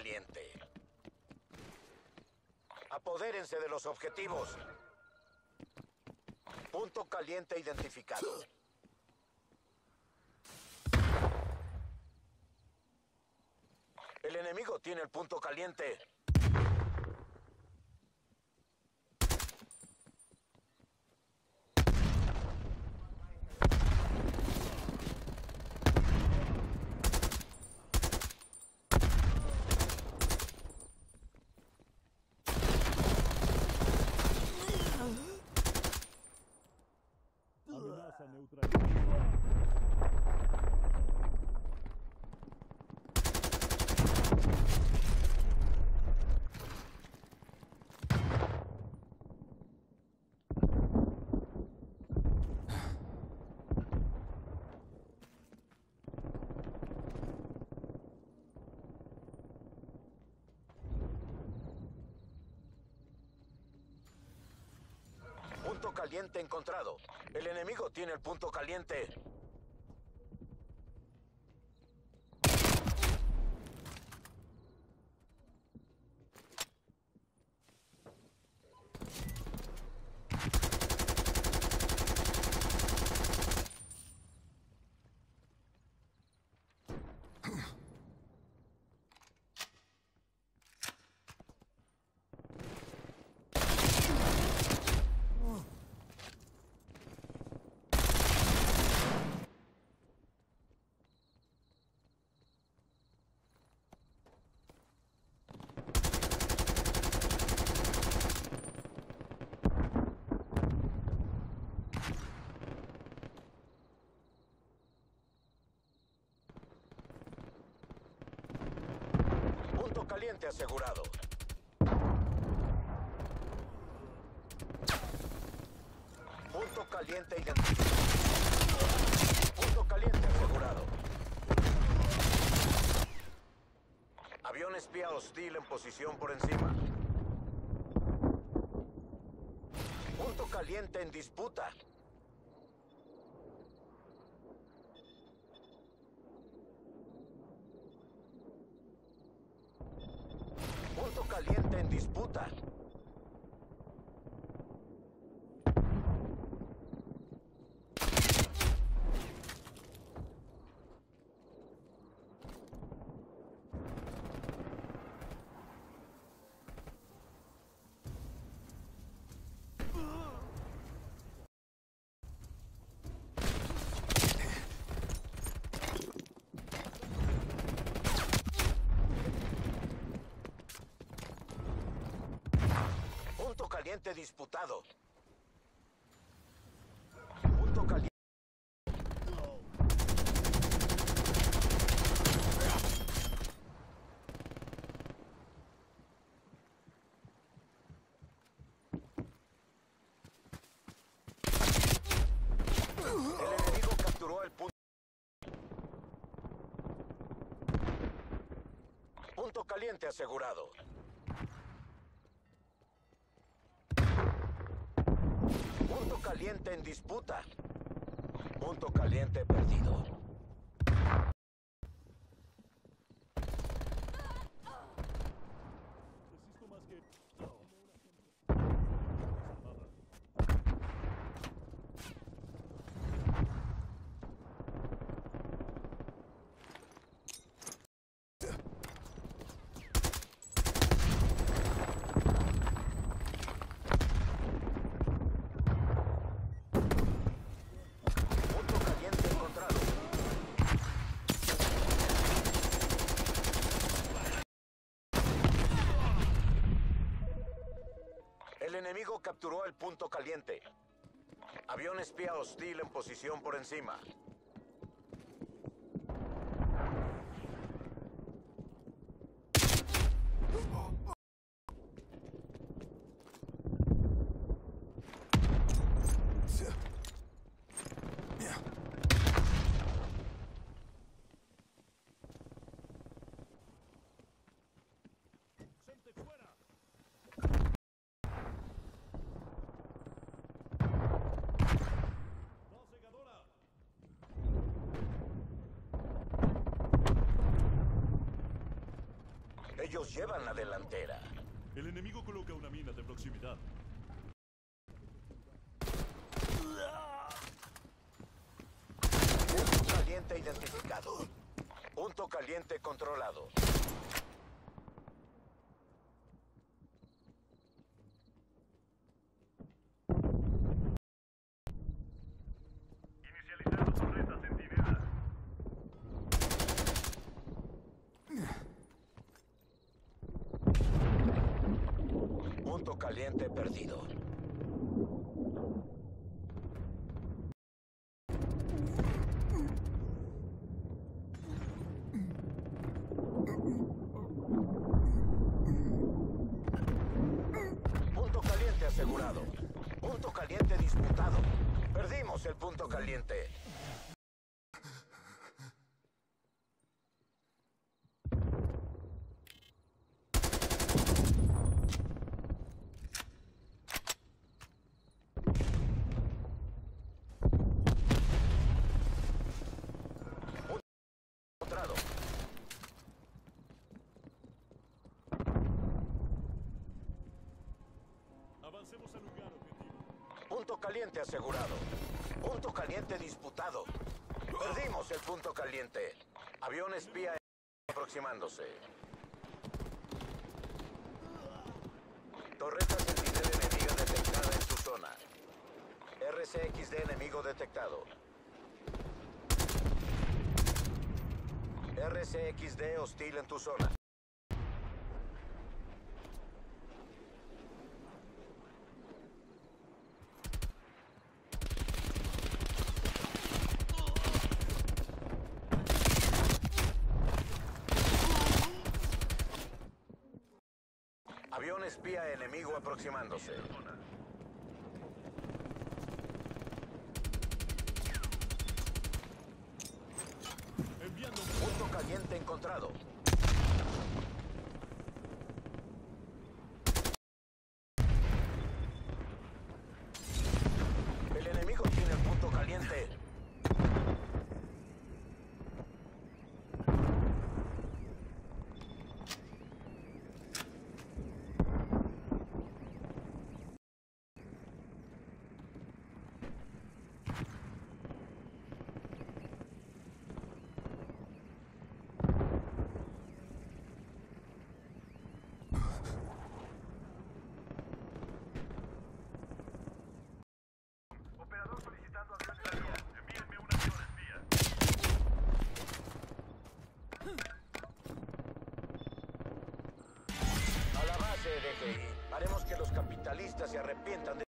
caliente. Apodérense de los objetivos. Punto caliente identificado. El enemigo tiene el punto caliente. Amenaza neutralizada. Punto caliente encontrado. El enemigo tiene el punto caliente. Punto caliente asegurado. Punto caliente identificado. Punto caliente asegurado. Avión espía hostil en posición por encima. Punto caliente en disputa. Punto caliente en disputa. Punto caliente disputado. Punto caliente. El enemigo capturó el punto. Punto caliente asegurado. Punto caliente en disputa. Punto caliente perdido. Resisto más que... Punto caliente encontrado. El enemigo capturó el punto caliente. Avión espía hostil en posición por encima. ¡Gente fuera! ¡No, segadora! Ellos llevan la delantera. El enemigo coloca una mina de proximidad. Punto caliente identificado. Punto caliente controlado. Inicializando torreta centinela. Punto caliente perdido. Punto caliente asegurado. Punto caliente disputado. Perdimos el punto caliente. Encontrado. Avancemos al lugar objetivo. Punto caliente asegurado. Punto caliente disputado. Perdimos el punto caliente. Avión espía aproximándose. Torreta sentinela enemiga detectada en tu zona. RCXD enemigo detectado. RCXD hostil en tu zona. Avión espía enemigo aproximándose. Enviando. Punto caliente encontrado. El enemigo tiene el punto caliente. Operador solicitando avión espía. Envíenme un avión espía. A la base, DGI. Haremos que los capitalistas se arrepientan de